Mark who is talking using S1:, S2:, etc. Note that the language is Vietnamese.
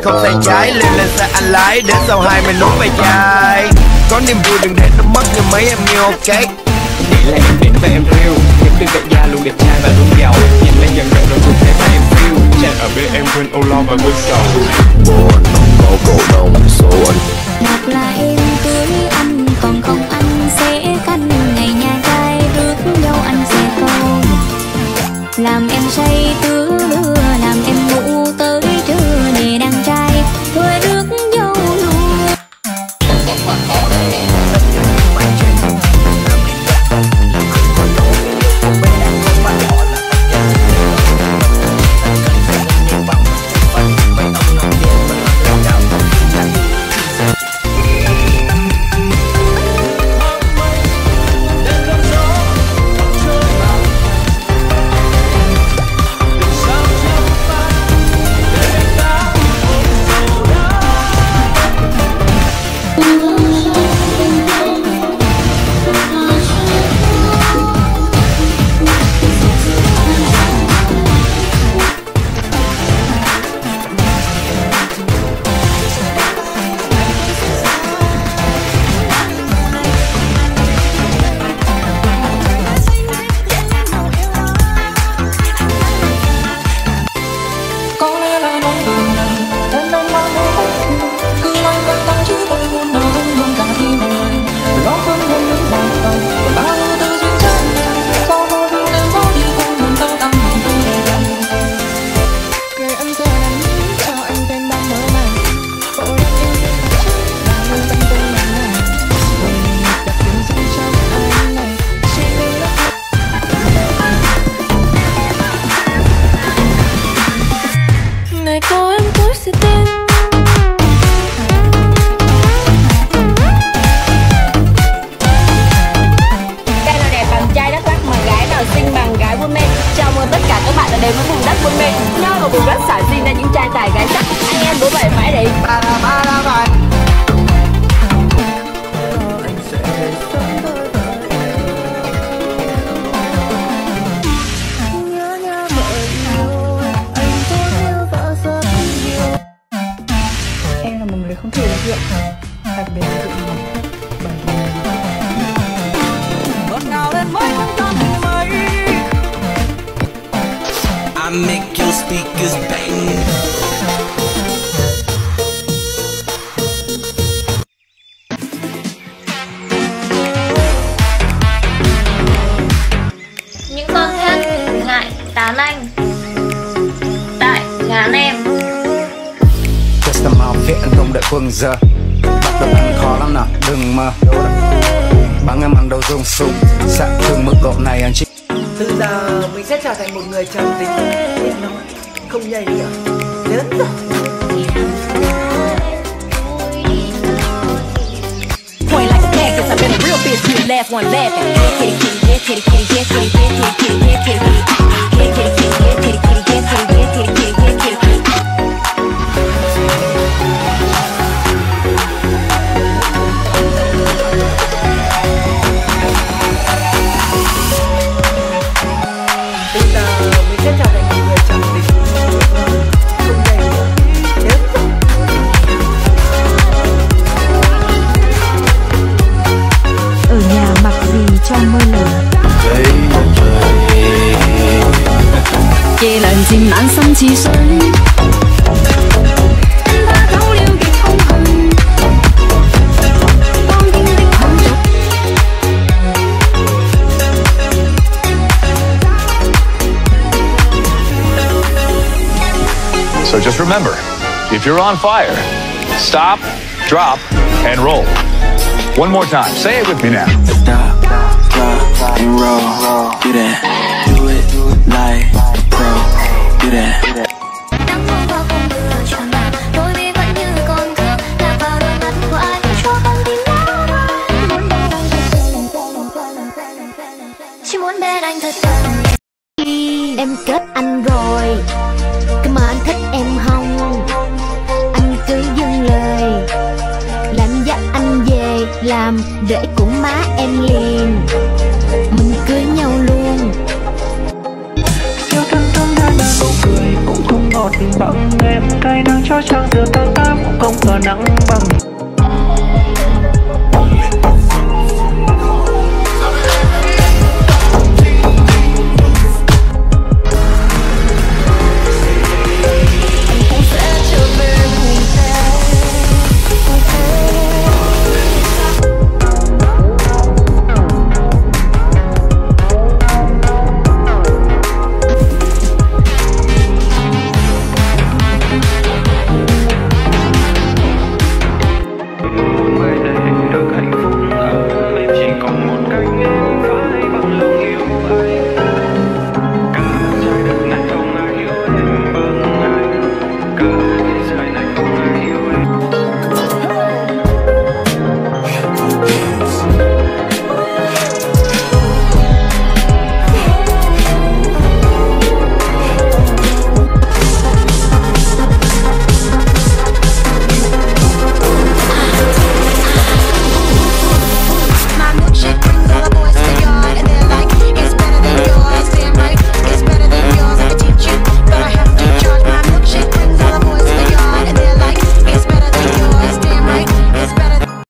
S1: không sai trái. Lên xe anh lái, đến sau 2 mình uống vài chai. Có niềm vui đừng để nó mất như mấy em yêu, ok.
S2: Nghĩ là em đỉnh và em real, những đứa đại gia luôn đẹp trai và luôn giàu. Nhìn lên dần dần rồi cũng thấy mà em feel. Chat ở bên em quên âu lo và quên sầu.
S3: Buồn không có cổ đông số anh.
S4: Ngọc là em cưới anh, còn không anh sẽ canh. Ngày nhà trai rước dâu anh sẽ không làm em say tứ lưa, làm em ngủ tới trưa để đàn trai thuê rước dâu luôn.
S5: Đến với vùng đất buôn mê, nhớ vào vùng đất sản sinh ra những trai tài gái sắc. Anh em bố vậy phải đi.
S1: Ba la bài.
S6: Em là một người không thể uống rượu, đặc biệt là rượu ngọt.
S5: Bớt nào lên mới không cho mình mấy.
S7: I make your speakers bang.
S4: Những con hết ngại tán anh tại gán em.
S8: Custom outfit anh không đợi quân giờ. Bắt đầu ăn khó lắm nào, đừng mơ. Bắn em ăn đầu rung sung. Sẵn thương mức độ này anh chỉ.
S9: Từ giờ mình sẽ trở thành một người trầm tính, biết nói, không nhảy nữa. Lớn rồi.
S5: Point like a cactus, I've been a real bitch, you the last one laughing. Yeah, kitty, kitty, yeah, kitty, kitty, yeah, kitty, yeah, kitty, kitty, yeah, kitty, yeah, kitty, kitty, yeah, kitty, kitty, yeah, kitty, yeah, kitty, kitty, yeah, kitty.
S9: Từ giờ mình sẽ trở thành một người trầm tính, không nhảy nữa. Lớn rồi.
S6: Ở nhà mặc gì cho mưa lở.
S4: 夜涼漸冷心似水，他久了極空虛，當天的口續。
S10: So just remember, if you're on fire, stop, drop, and roll. One more time. Say it with me now.
S7: Stop, drop, and roll. Do that. Do it like a pro. Do that.
S4: Nắng mưa qua không vừa tràn vào, đôi mi vẫn như con cờ lạc vào đôi mắt của ai cho con tim nát. Chỉ muốn bên anh thật gần. Em kết anh rồi, cứ mà anh thích em không, anh cứ dâng lời, làm dắt anh về làm rể của má em liền, mình cưới nhau luôn.
S9: Yêu thân thương hai ba nụ cười cũng không ngọt
S11: bằng em, cay đắng cho trăng từ tháng 8 cũng không ngờ nắng bằng.